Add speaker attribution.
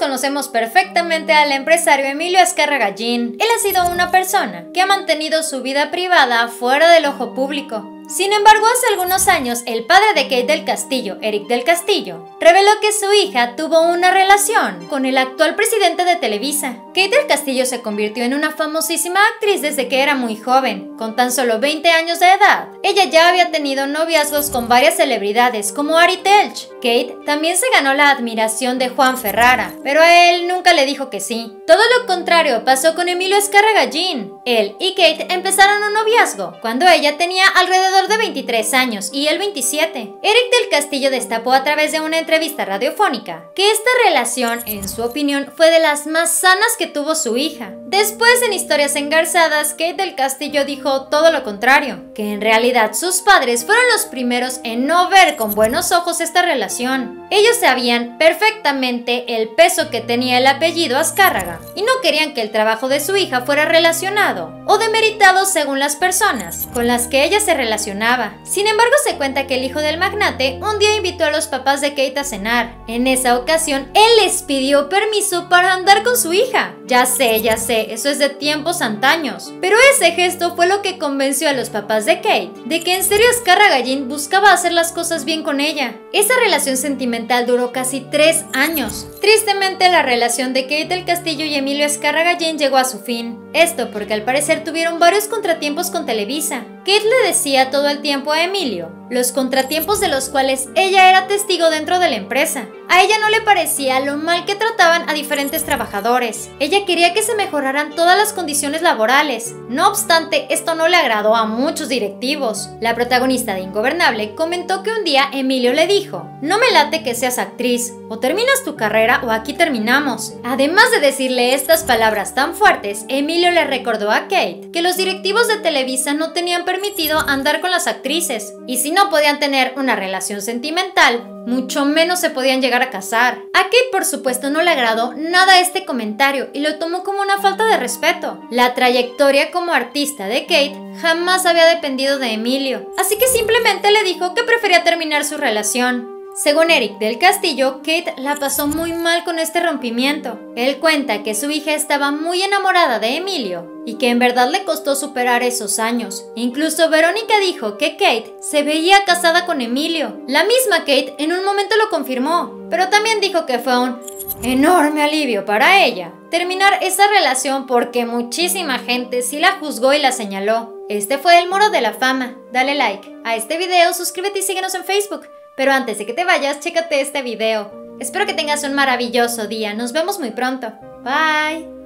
Speaker 1: conocemos perfectamente al empresario Emilio Azcárraga Gin. Él ha sido una persona que ha mantenido su vida privada fuera del ojo público. Sin embargo, hace algunos años, el padre de Kate del Castillo, Eric del Castillo, reveló que su hija tuvo una relación con el actual presidente de Televisa. Kate del Castillo se convirtió en una famosísima actriz desde que era muy joven, con tan solo 20 años de edad. Ella ya había tenido noviazgos con varias celebridades, como Ari Telch. Kate también se ganó la admiración de Juan Ferrara, pero a él nunca le dijo que sí. Todo lo contrario pasó con Emilio Azcárraga Gin. Él y Kate empezaron un noviazgo cuando ella tenía alrededor de 23 años y él 27. Eric del Castillo destapó a través de una entrevista radiofónica que esta relación, en su opinión, fue de las más sanas que tuvo su hija. Después, en Historias Engarzadas, Kate del Castillo dijo todo lo contrario, que en realidad sus padres fueron los primeros en no ver con buenos ojos esta relación. Ellos sabían perfectamente el peso que tenía el apellido Azcárraga y no querían que el trabajo de su hija fuera relacionado o demeritado según las personas con las que ella se relacionaba. Sin embargo, se cuenta que el hijo del magnate un día invitó a los papás de Kate a cenar. En esa ocasión, él les pidió permiso para andar con su hija. Ya sé, eso es de tiempos antaños. Pero ese gesto fue lo que convenció a los papás de Kate de que en serio Azcárraga Gin buscaba hacer las cosas bien con ella. Esa relación sentimental duró casi 3 años. Tristemente, la relación de Kate del Castillo y Emilio Azcárraga Gin llegó a su fin. Esto porque al parecer tuvieron varios contratiempos con Televisa. Kate le decía todo el tiempo a Emilio los contratiempos de los cuales ella era testigo dentro de la empresa. A ella no le parecía lo mal que trataban a diferentes trabajadores. Ella quería que se mejoraran todas las condiciones laborales. No obstante, esto no le agradó a muchos directivos. La protagonista de Ingobernable comentó que un día Emilio le dijo: "No me late que seas actriz, o terminas tu carrera o aquí terminamos". Además de decirle estas palabras tan fuertes, Emilio le recordó a Kate que los directivos de Televisa no tenían permitido andar con las actrices, y si no podían tener una relación sentimental, mucho menos se podían llegar a casar. A Kate, por supuesto, no le agradó nada este comentario y lo tomó como una falta de respeto. La trayectoria como artista de Kate jamás había dependido de Emilio, así que simplemente le dijo que prefería terminar su relación. Según Eric del Castillo, Kate la pasó muy mal con este rompimiento. Él cuenta que su hija estaba muy enamorada de Emilio y que en verdad le costó superar esos años. Incluso Verónica dijo que Kate se veía casada con Emilio. La misma Kate en un momento lo confirmó, pero también dijo que fue un enorme alivio para ella terminar esa relación porque muchísima gente sí la juzgó y la señaló. Este fue el Muro de la Fama. Dale like a este video, suscríbete y síguenos en Facebook. Pero antes de que te vayas, chécate este video. Espero que tengas un maravilloso día. Nos vemos muy pronto. Bye.